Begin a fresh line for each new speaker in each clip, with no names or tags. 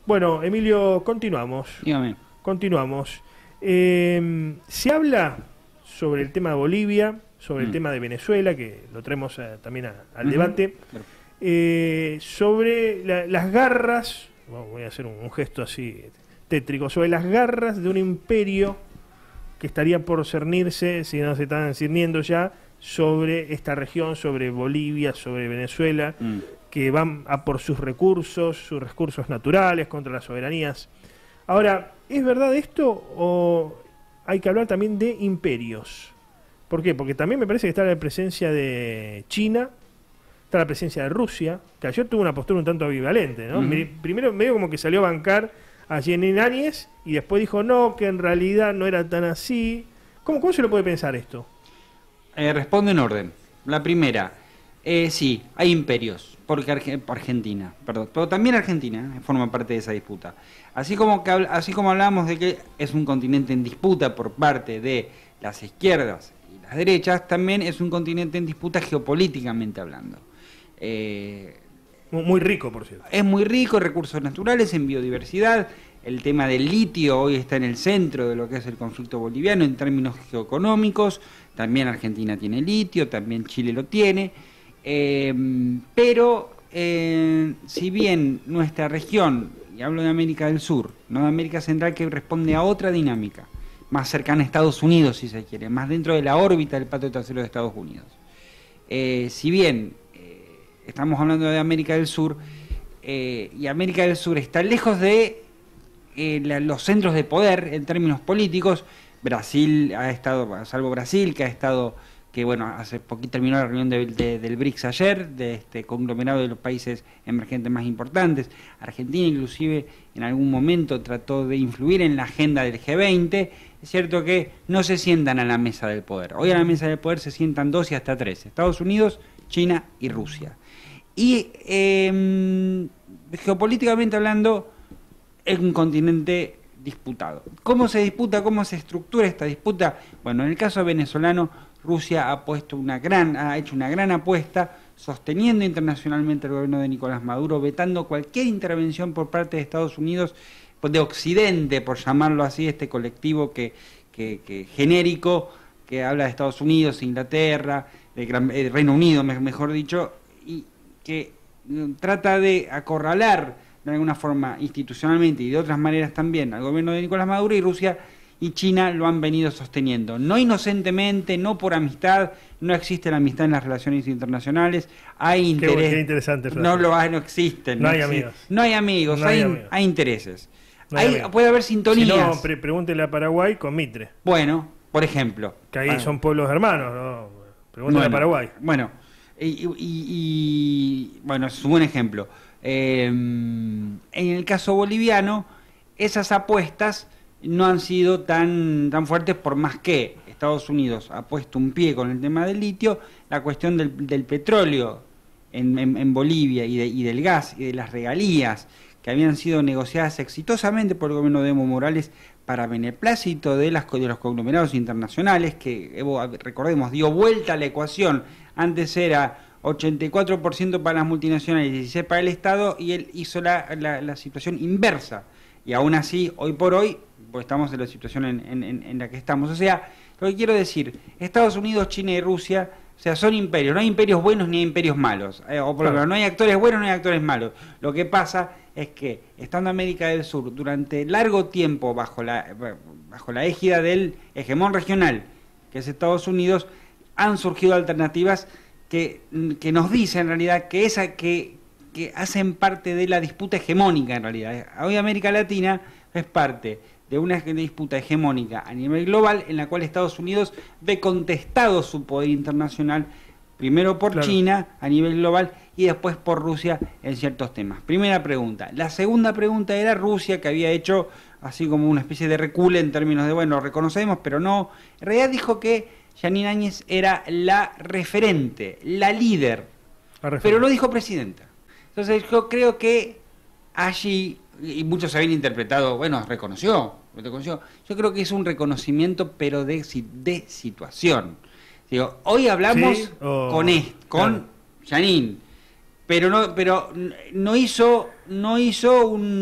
Bueno, Emilio, continuamos.
Dígame.
Continuamos. Se habla sobre el tema de Bolivia, sobre el tema de Venezuela, que lo traemos también al debate, sobre las garras, voy a hacer un gesto así tétrico, sobre las garras de un imperio que estaría por cernirse, si no se están cerniendo ya, sobre esta región, sobre Bolivia, sobre Venezuela, que van a por sus recursos naturales, contra las soberanías. Ahora, ¿es verdad esto o hay que hablar también de imperios? ¿Por qué? Porque también me parece que está la presencia de China, está la presencia de Rusia, que ayer tuvo una postura un tanto ambivalente, ¿no? Primero medio como que salió a bancar a Jenin Áñez y después dijo no, que en realidad no era tan así. ¿Cómo se lo puede pensar esto?
Respondo en orden. La primera, sí, hay imperios, porque Argentina, perdón, pero también Argentina forma parte de esa disputa. Así como hablamos de que es un continente en disputa por parte de las izquierdas y las derechas, también es un continente en disputa geopolíticamente hablando.
Muy rico, por cierto.
Es muy rico en recursos naturales, en biodiversidad. El tema del litio hoy está en el centro de lo que es el conflicto boliviano en términos geoeconómicos. También Argentina tiene litio, también Chile lo tiene. Pero si bien nuestra región, y hablo de América del Sur, no de América Central, que responde a otra dinámica, más cercana a Estados Unidos, si se quiere, más dentro de la órbita del patio trasero de Estados Unidos. Si bien estamos hablando de América del Sur, y América del Sur está lejos de los centros de poder en términos políticos. Brasil ha estado, salvo Brasil, que ha estado, que bueno, hace poquito terminó la reunión del BRICS ayer, de este conglomerado de los países emergentes más importantes. Argentina inclusive en algún momento trató de influir en la agenda del G20. Es cierto que no se sientan a la mesa del poder. Hoy a la mesa del poder se sientan 2 y hasta 3. Estados Unidos, China y Rusia. Y geopolíticamente hablando, es un continente disputado. ¿Cómo se disputa? ¿Cómo se estructura esta disputa? Bueno, en el caso venezolano, Rusia ha hecho una gran apuesta, sosteniendo internacionalmente el gobierno de Nicolás Maduro, vetando cualquier intervención por parte de Estados Unidos, de Occidente, por llamarlo así, este colectivo genérico, que habla de Estados Unidos, Inglaterra, de Reino Unido, mejor dicho, y que trata de acorralar de alguna forma institucionalmente y de otras maneras también al gobierno de Nicolás Maduro. Y Rusia y China lo han venido sosteniendo, no inocentemente, no por amistad. No existe la amistad en las relaciones internacionales, hay interés.
Qué interesante frase.
No existen.
No hay amigos.
No hay amigos, hay intereses.
No hay amigos.
Puede haber sintonías.
Si no, pregúntele a Paraguay con Mitre.
Bueno, por ejemplo.
Que ahí son pueblos hermanos, ¿no? Pregúntele a Paraguay.
Bueno, bueno, es un buen ejemplo. En el caso boliviano, esas apuestas no han sido tan fuertes, por más que Estados Unidos ha puesto un pie con el tema del litio. La cuestión del petróleo en Bolivia y del gas y de las regalías que habían sido negociadas exitosamente por el gobierno de Evo Morales para beneplácito de los conglomerados internacionales, que Evo, recordemos, dio vuelta a la ecuación. Antes era 84% para las multinacionales y 16% para el Estado, y él hizo la situación inversa. Y aún así, hoy por hoy, pues estamos en la situación en la que estamos. O sea, lo que quiero decir, Estados Unidos, China y Rusia, o sea, son imperios. No hay imperios buenos ni hay imperios malos. O por lo menos, no hay actores buenos ni hay actores malos. Lo que pasa es que, estando América del Sur durante largo tiempo bajo la égida del hegemón regional, que es Estados Unidos, han surgido alternativas que nos dicen en realidad que hacen parte de la disputa hegemónica en realidad. Hoy América Latina es parte de una disputa hegemónica a nivel global, en la cual Estados Unidos ve contestado su poder internacional, primero por China a nivel global y después por Rusia en ciertos temas. Primera pregunta. La segunda pregunta era Rusia, que había hecho así como una especie de recule en términos de, bueno, reconocemos, pero no. En realidad dijo que Jenin Áñez era la referente, la líder, pero lo dijo presidenta. Entonces yo creo que allí, y muchos habían interpretado, bueno, reconoció. Yo creo que es un reconocimiento, pero de situación. Digo, hoy hablamos con Jenin, pero no hizo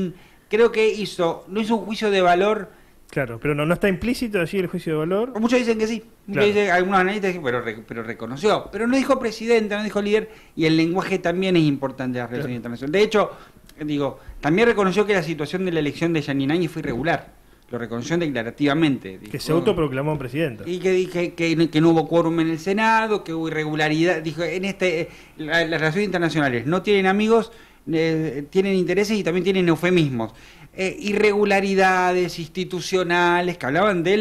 creo que no hizo un juicio de valor.
Claro, pero no está implícito allí el juicio de valor.
Muchos dicen que sí,
Claro.
algunos analistas dicen, pero reconoció, pero no dijo presidente, no dijo líder, y el lenguaje también es importante de las relaciones internacionales. De hecho, digo, también reconoció que la situación de la elección de Yanine Áñez fue irregular, lo reconoció declarativamente. Dijo,
Que se autoproclamó presidenta.
y que no hubo quórum en el Senado, que hubo irregularidad. Dijo, las relaciones internacionales no tienen amigos, tienen intereses y también tienen eufemismos. Irregularidades institucionales, que hablaban de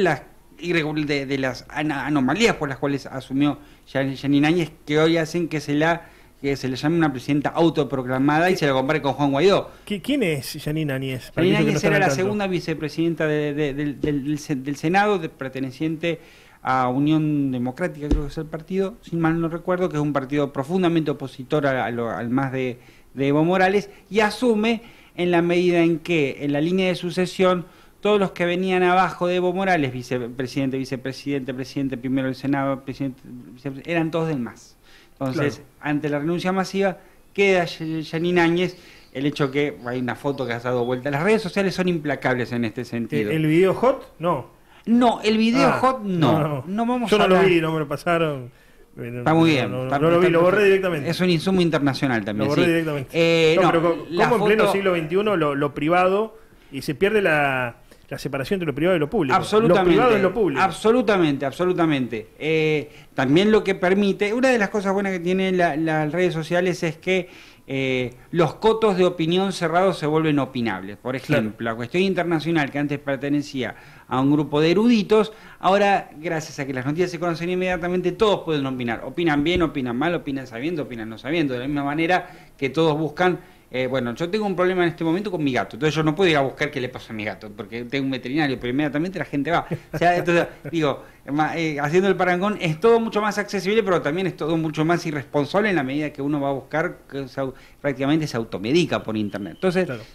las anomalías por las cuales asumió Yanine Áñez, que hoy hacen que se le llame una presidenta autoproclamada y se la compare con Juan Guaidó.
¿Quién es Yanine Áñez?
Yanine Áñez era la segunda vicepresidenta del Senado, perteneciente a Unión Democrática, creo que es el partido, sin mal no recuerdo, que es un partido profundamente opositor al más de Evo Morales, y asume en la medida en que en la línea de sucesión todos los que venían abajo de Evo Morales, vicepresidente, presidente primero del Senado, vicepresidente, eran todos del MAS. Entonces, claro, ante la renuncia masiva, queda Yanine Áñez. El hecho que hay una foto que ha dado vuelta. Las redes sociales son implacables en este sentido.
¿El video hot? No.
No, el video hot no. No vamos
Yo
a
no lo vi, no me lo pasaron.
Está muy bien.
No lo vi, lo borré directamente.
Es un insumo internacional también.
Lo borré
sí,
directamente. Pero ¿cómo en pleno siglo XXI lo privado y se pierde la separación entre lo privado y lo público?
Absolutamente.
Lo privado es lo público.
Absolutamente. También lo que permite, una de las cosas buenas que tienen las redes sociales es que los cotos de opinión cerrados se vuelven opinables. Por ejemplo, claro, la cuestión internacional que antes pertenecía a un grupo de eruditos, ahora, gracias a que las noticias se conocen inmediatamente, todos pueden opinar. Opinan bien, opinan mal, opinan sabiendo, opinan no sabiendo. De la misma manera que todos buscan, bueno, yo tengo un problema en este momento con mi gato, entonces yo no puedo ir a buscar qué le pasa a mi gato, porque tengo un veterinario, pero inmediatamente la gente va. O sea, entonces, digo, haciendo el parangón, es todo mucho más accesible, pero también es todo mucho más irresponsable en la medida que uno va a buscar, que prácticamente se automedica por internet. Entonces, claro,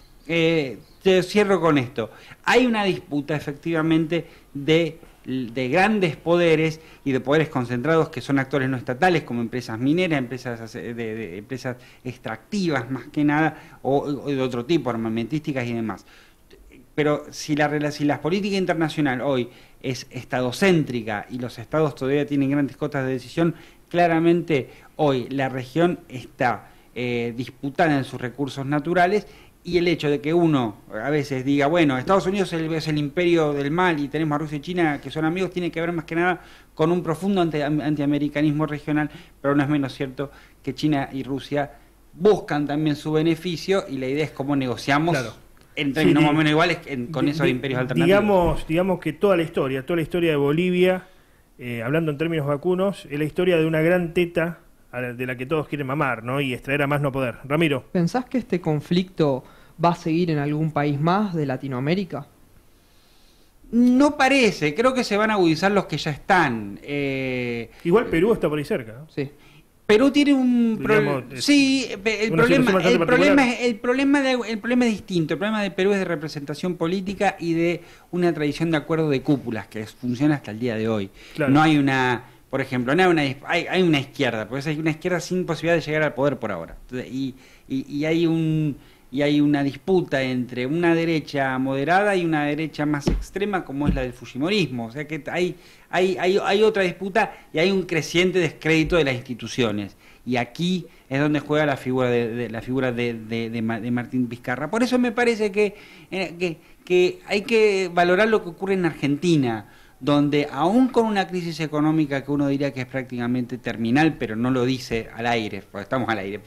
te cierro con esto. Hay una disputa, efectivamente, de grandes poderes y de poderes concentrados que son actores no estatales, como empresas mineras, empresas extractivas más que nada, o de otro tipo, armamentísticas y demás. Pero si la política internacional hoy es estadocéntrica y los estados todavía tienen grandes cotas de decisión, claramente hoy la región está disputada en sus recursos naturales. Y el hecho de que uno a veces diga, bueno, Estados Unidos es el imperio del mal y tenemos a Rusia y China que son amigos, tiene que ver más que nada con un profundo antiamericanismo regional, pero no es menos cierto que China y Rusia buscan también su beneficio y la idea es cómo negociamos, claro, en términos más o menos iguales con esos imperios alternativos.
Digamos que toda la historia de Bolivia, hablando en términos vacunos, es la historia de una gran teta de la que todos quieren mamar, ¿no? Y extraer a más no poder. Ramiro.
¿Pensás que este conflicto va a seguir en algún país más de Latinoamérica?
No parece, creo que se van a agudizar los que ya están.
Igual Perú está por ahí cerca, ¿no?
Sí.
Perú tiene un problema. Sí, el problema es distinto. El problema de Perú es de representación política y de una tradición de acuerdo de cúpulas que funciona hasta el día de hoy. Claro. No hay una... Por ejemplo, no hay una izquierda, porque hay una izquierda sin posibilidad de llegar al poder por ahora. Y hay una disputa entre una derecha moderada y una derecha más extrema, como es la del fujimorismo. O sea que hay otra disputa y hay un creciente descrédito de las instituciones. Y aquí es donde juega la figura de Martín Vizcarra. Por eso me parece que hay que valorar lo que ocurre en Argentina, donde aún con una crisis económica que uno diría que es prácticamente terminal, pero no lo dice al aire, porque estamos al aire,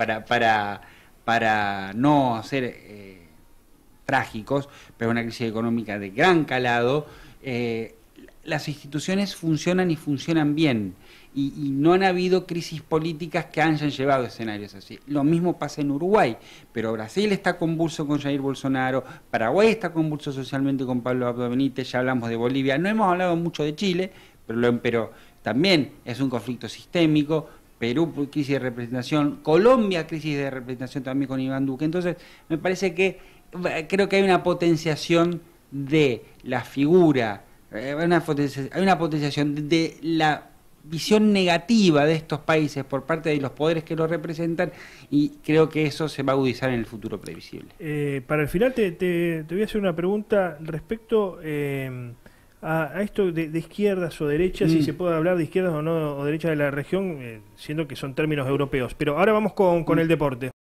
para no ser trágicos, pero una crisis económica de gran calado, las instituciones funcionan y funcionan bien, y no han habido crisis políticas que hayan llevado a escenarios así. Lo mismo pasa en Uruguay, pero Brasil está convulso con Jair Bolsonaro, Paraguay está convulso socialmente con Pablo Abdo Benítez, ya hablamos de Bolivia, no hemos hablado mucho de Chile, pero también es un conflicto sistémico. Perú, crisis de representación, Colombia, crisis de representación también con Iván Duque. Entonces, me parece que creo que hay una potenciación de la figura, hay una potenciación de la visión negativa de estos países por parte de los poderes que los representan, y creo que eso se va a agudizar en el futuro previsible.
Para el final te voy a hacer una pregunta respecto a esto de izquierdas o derechas, si se puede hablar de izquierdas o no o derechas de la región, siendo que son términos europeos. Pero ahora vamos con el deporte.